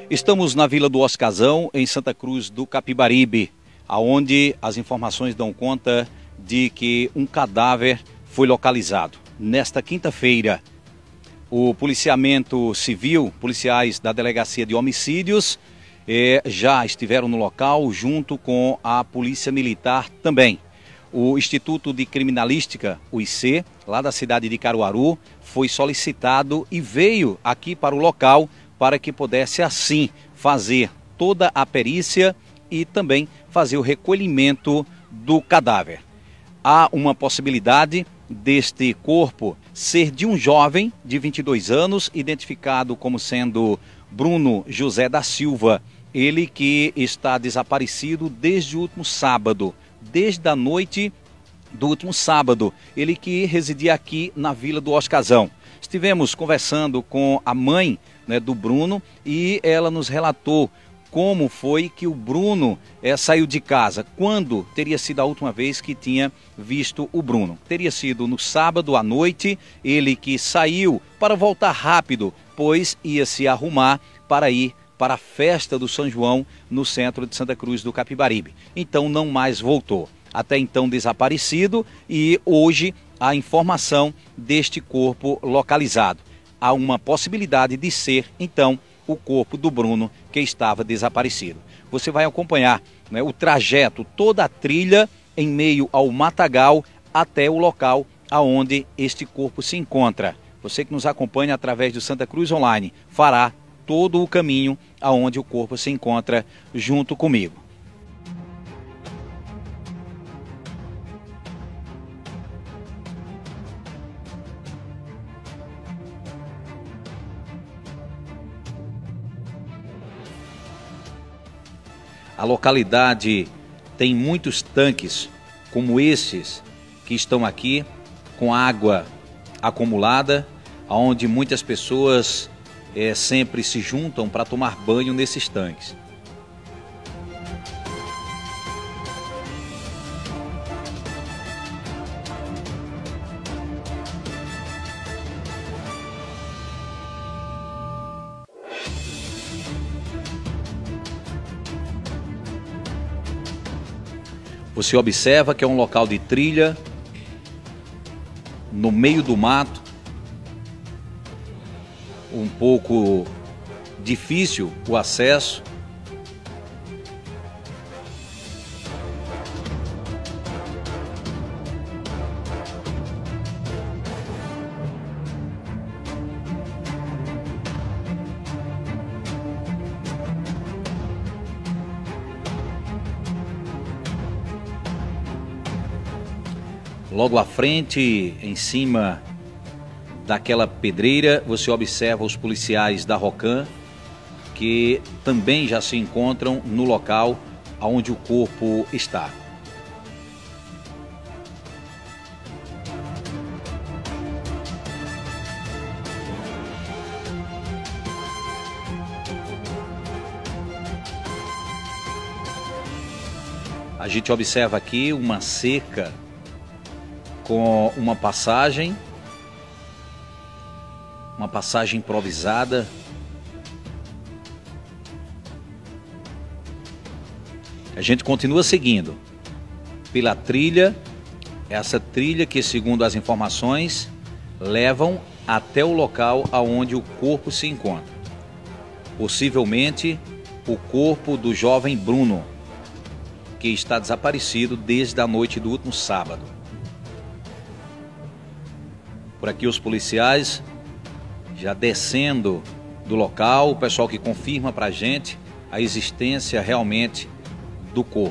Estamos na Vila do Oscazão, em Santa Cruz do Capibaribe, aonde as informações dão conta de que um cadáver foi localizado. Nesta quinta-feira, o policiamento civil, policiais da Delegacia de Homicídios, já estiveram no local junto com a Polícia Militar também. O Instituto de Criminalística, o IC, lá da cidade de Caruaru, foi solicitado e veio aqui para o local para que pudesse assim fazer toda a perícia e também fazer o recolhimento do cadáver. Há uma possibilidade deste corpo ser de um jovem de 22 anos, identificado como sendo Bruno José da Silva, ele que está desaparecido desde o último sábado, desde a noite do último sábado, ele que residia aqui na Vila do Oscazão. Estivemos conversando com a mãe, do Bruno, e ela nos relatou como foi que o Bruno saiu de casa, quando teria sido a última vez que tinha visto o Bruno. Teria sido no sábado à noite, ele que saiu para voltar rápido, pois ia se arrumar para ir para a festa do São João no centro de Santa Cruz do Capibaribe. Então não mais voltou. Até então desaparecido, e hoje a informação deste corpo localizado. Há uma possibilidade de ser, então, o corpo do Bruno que estava desaparecido. Você vai acompanhar o trajeto, toda a trilha em meio ao matagal até o local aonde este corpo se encontra. Você que nos acompanha através do Santa Cruz Online fará todo o caminho aonde o corpo se encontra junto comigo. A localidade tem muitos tanques como esses que estão aqui, com água acumulada, onde muitas pessoas sempre se juntam para tomar banho nesses tanques. Você observa que é um local de trilha, no meio do mato, um pouco difícil o acesso. Logo à frente, em cima daquela pedreira, você observa os policiais da Rocan, que também já se encontram no local onde o corpo está. A gente observa aqui uma cerca com uma passagem improvisada. A gente continua seguindo pela trilha, essa trilha que, segundo as informações, levam até o local aonde o corpo se encontra. Possivelmente o corpo do jovem Bruno, que está desaparecido desde a noite do último sábado. Por aqui os policiais já descendo do local, o pessoal que confirma para a gente a existência realmente do corpo.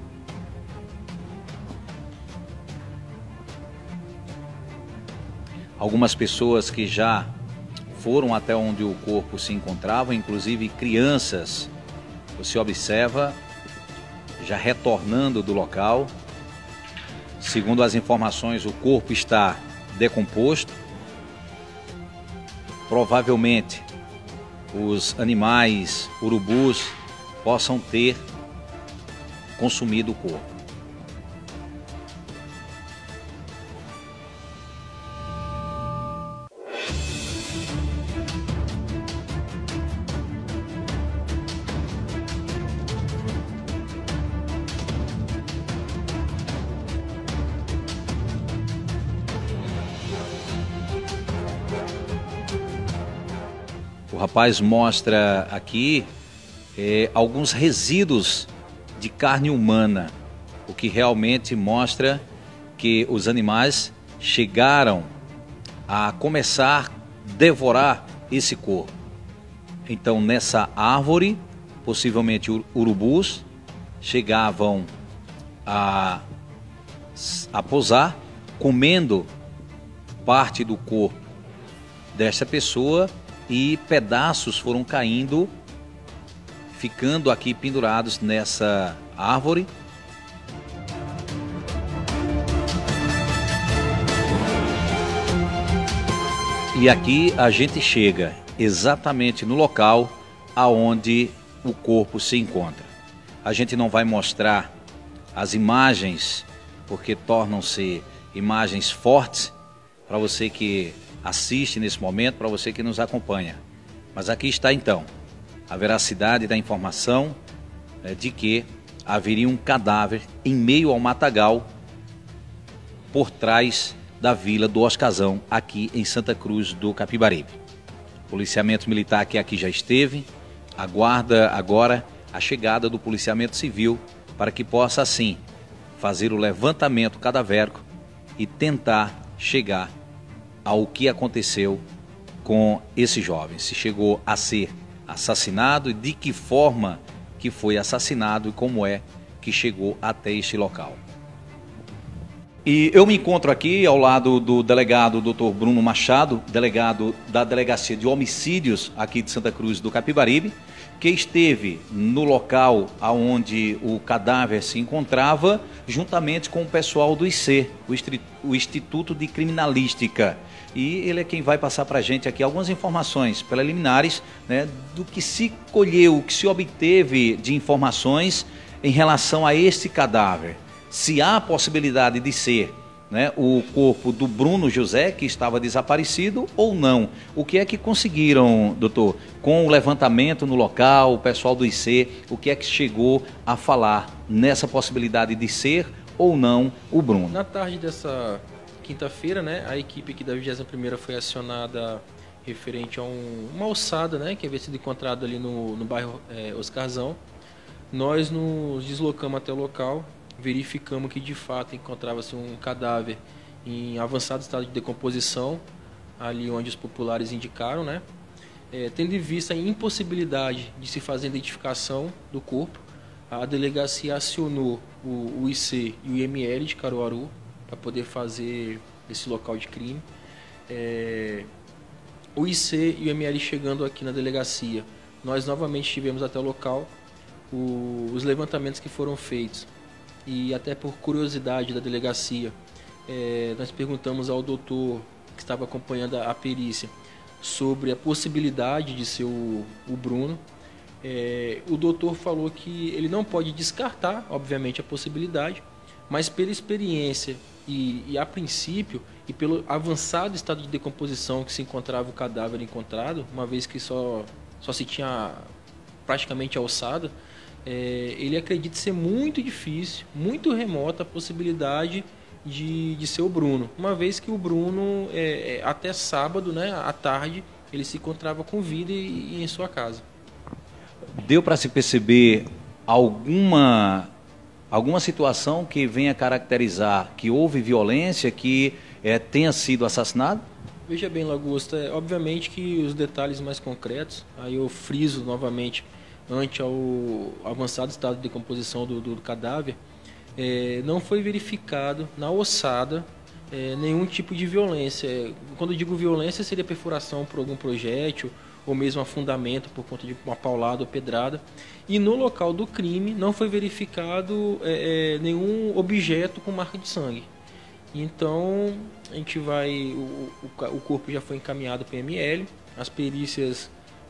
Algumas pessoas que já foram até onde o corpo se encontrava, inclusive crianças, você observa, já retornando do local. Segundo as informações, o corpo está decomposto. Provavelmente os animais, urubus, possam ter consumido o corpo. O rapaz mostra aqui alguns resíduos de carne humana, o que realmente mostra que os animais chegaram a começar a devorar esse corpo. Então, nessa árvore, possivelmente urubus chegavam a pousar, comendo parte do corpo dessa pessoa, e pedaços foram caindo, ficando aqui pendurados nessa árvore. E aqui a gente chega exatamente no local aonde o corpo se encontra. A gente não vai mostrar as imagens, porque tornam-se imagens fortes para você que assiste nesse momento, para você que nos acompanha. Mas aqui está então a veracidade da informação de que haveria um cadáver em meio ao matagal por trás da vila do Oscazão, aqui em Santa Cruz do Capibaribe. O policiamento militar que aqui já esteve, aguarda agora a chegada do policiamento civil para que possa assim fazer o levantamento cadavérico e tentar chegar ao que aconteceu com esse jovem. Se chegou a ser assassinado e de que forma que foi assassinado e como é que chegou até este local. E eu me encontro aqui ao lado do delegado Dr. Bruno Machado, delegado da Delegacia de Homicídios aqui de Santa Cruz do Capibaribe, que esteve no local onde o cadáver se encontrava, juntamente com o pessoal do IC, o Instituto de Criminalística. E ele é quem vai passar para a gente aqui algumas informações preliminares, né, do que se colheu, o que se obteve de informações em relação a este cadáver. Se há a possibilidade de ser, né, o corpo do Bruno José, que estava desaparecido, ou não. O que é que conseguiram, doutor, com o levantamento no local, o pessoal do IC, o que é que chegou a falar nessa possibilidade de ser ou não o Bruno? Na tarde dessa quinta-feira, né, a equipe aqui da 21ª foi acionada referente a uma alçada, né, que havia sido encontrada ali no bairro Oscarzão. Nós nos deslocamos até o local, verificamos que de fato encontrava-se um cadáver em avançado estado de decomposição, ali onde os populares indicaram, né? Tendo em vista a impossibilidade de se fazer a identificação do corpo, a delegacia acionou o IC e o IML de Caruaru para poder fazer esse local de crime. O IC e o IML chegando aqui na delegacia, nós novamente estivemos até o local. Os levantamentos que foram feitos, e até por curiosidade da delegacia, nós perguntamos ao doutor que estava acompanhando a perícia sobre a possibilidade de ser o Bruno. O doutor falou que ele não pode descartar, obviamente, a possibilidade, mas pela experiência e a princípio, e pelo avançado estado de decomposição que se encontrava o cadáver encontrado, uma vez que só se tinha praticamente alçada, ele acredita ser muito difícil, muito remota a possibilidade de ser o Bruno, uma vez que o Bruno, até sábado, né, à tarde, ele se encontrava com vida e em sua casa. Deu para se perceber alguma situação que venha caracterizar que houve violência, que tenha sido assassinado? Veja bem, Lagosta, obviamente que os detalhes mais concretos, aí eu friso novamente, ante ao avançado estado de decomposição do cadáver, não foi verificado na ossada nenhum tipo de violência. Quando eu digo violência, seria perfuração por algum projétil, ou mesmo afundamento por conta de uma paulada ou pedrada. E no local do crime não foi verificado nenhum objeto com marca de sangue. Então, a gente vai, o corpo já foi encaminhado para o IML, as perícias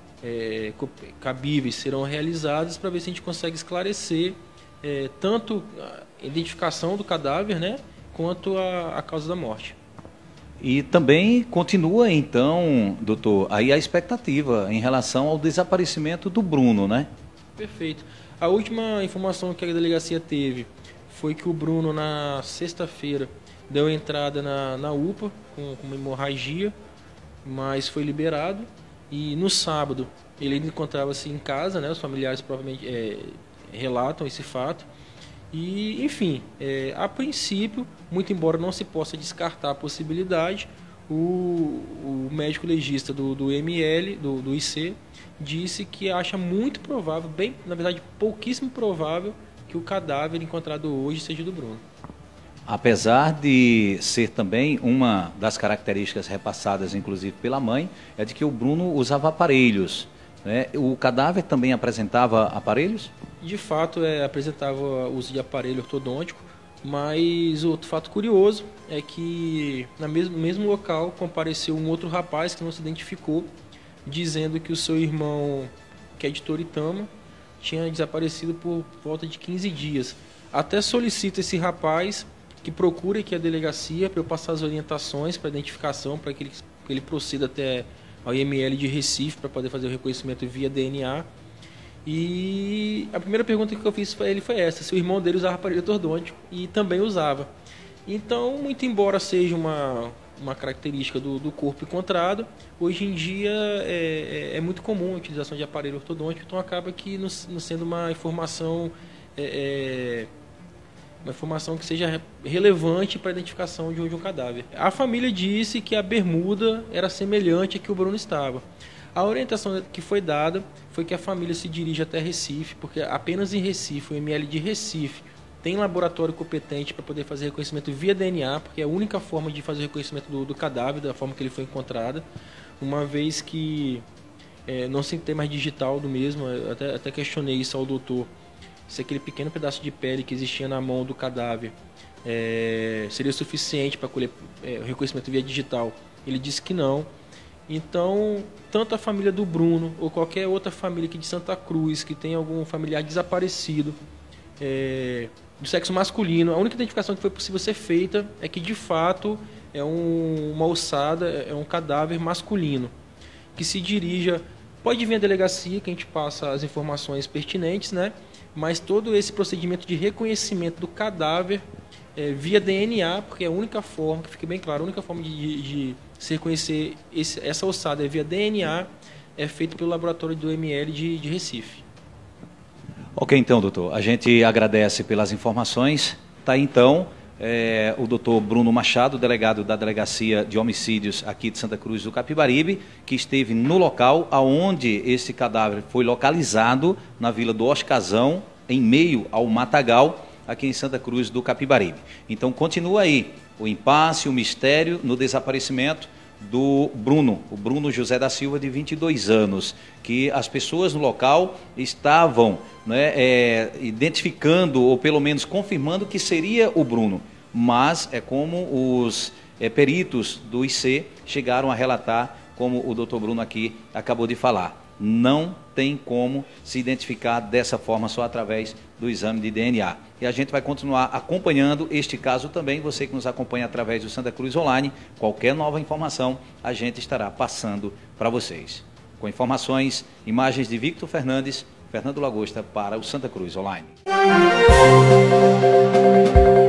cabíveis serão realizadas para ver se a gente consegue esclarecer tanto a identificação do cadáver, né, quanto a causa da morte. E também continua então, doutor, aí a expectativa em relação ao desaparecimento do Bruno, né? Perfeito. A última informação que a delegacia teve foi que o Bruno, na sexta-feira, deu entrada na UPA com uma hemorragia, mas foi liberado. E no sábado ele ainda encontrava-se em casa, né? Os familiares provavelmente relatam esse fato. E, enfim, a princípio, muito embora não se possa descartar a possibilidade, o médico legista do ML, do IC, disse que acha muito provável, bem, na verdade, pouquíssimo provável, que o cadáver encontrado hoje seja do Bruno. Apesar de ser também uma das características repassadas, inclusive pela mãe, é de que o Bruno usava aparelhos, né? O cadáver também apresentava aparelhos? De fato, apresentava uso de aparelho ortodôntico, mas outro fato curioso é que no mesmo local compareceu um outro rapaz que não se identificou, dizendo que o seu irmão, que é de Toritama, tinha desaparecido por volta de 15 dias. Até solicito esse rapaz que procure aqui a delegacia para eu passar as orientações para identificação, para que ele proceda até ao IML de Recife para poder fazer o reconhecimento via DNA. E a primeira pergunta que eu fiz para ele foi essa: se o irmão dele usava aparelho ortodôntico, e também usava. Então, muito embora seja uma característica do corpo encontrado, hoje em dia é muito comum a utilização de aparelho ortodôntico, então acaba que não sendo uma informação que seja relevante para a identificação de um cadáver. A família disse que a bermuda era semelhante à que o Bruno estava. A orientação que foi dada foi que a família se dirija até Recife, porque apenas em Recife, o ML de Recife, tem laboratório competente para poder fazer reconhecimento via DNA, porque é a única forma de fazer reconhecimento do cadáver, da forma que ele foi encontrado, uma vez que não se tem mais digital do mesmo. Até questionei isso ao doutor, se aquele pequeno pedaço de pele que existia na mão do cadáver seria suficiente para colher o reconhecimento via digital. Ele disse que não. Então, tanto a família do Bruno ou qualquer outra família aqui de Santa Cruz que tem algum familiar desaparecido do sexo masculino, a única identificação que foi possível ser feita é que de fato é uma ossada, é um cadáver masculino, que se dirija, pode vir à delegacia que a gente passa as informações pertinentes, né? Mas todo esse procedimento de reconhecimento do cadáver via DNA, porque é a única forma, que fique bem claro, a única forma de se reconhecer essa ossada via DNA é feito pelo laboratório do ML de Recife. Ok, então, doutor, a gente agradece pelas informações. Tá aí, então, o doutor Bruno Machado, delegado da Delegacia de Homicídios aqui de Santa Cruz do Capibaribe, que esteve no local onde esse cadáver foi localizado, na Vila do Oscazão, em meio ao matagal, aqui em Santa Cruz do Capibaribe. Então, continua aí o impasse, o mistério no desaparecimento do Bruno, o Bruno José da Silva, de 22 anos, que as pessoas no local estavam identificando, ou pelo menos confirmando que seria o Bruno, mas é como os peritos do IC chegaram a relatar, como o doutor Bruno aqui acabou de falar. Não tem como se identificar dessa forma, só através do exame de DNA. E a gente vai continuar acompanhando este caso também. Você que nos acompanha através do Santa Cruz Online, qualquer nova informação a gente estará passando para vocês. Com informações, imagens de Victor Fernandes, Fernando Lagosta para o Santa Cruz Online.